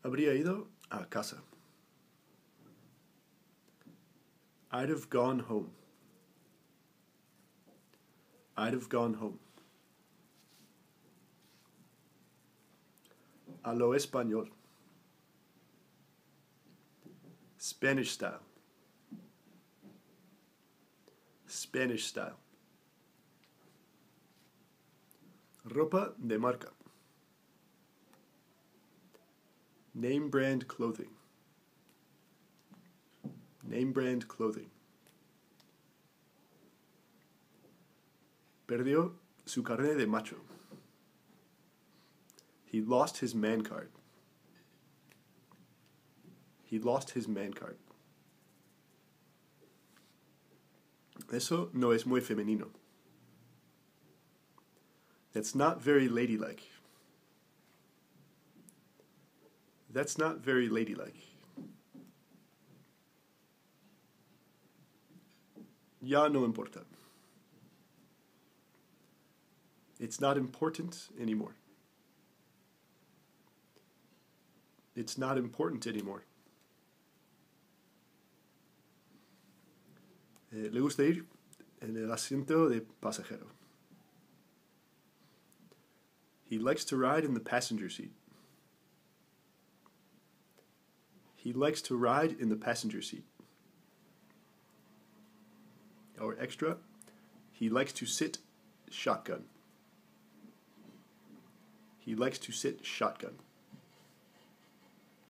Habría ido a casa. I'd have gone home. I'd have gone home. A lo español. Spanish style. Spanish style. Ropa de marca. Name brand clothing. Name brand clothing. Perdió su carnet de macho. He lost his man card. He lost his man card. Eso no es muy femenino. That's not very ladylike. That's not very ladylike. Ya no importa. It's not important anymore. It's not important anymore. Le gusta ir en el asiento de pasajero. He likes to ride in the passenger seat. He likes to ride in the passenger seat. Or extra, he likes to sit shotgun. He likes to sit shotgun.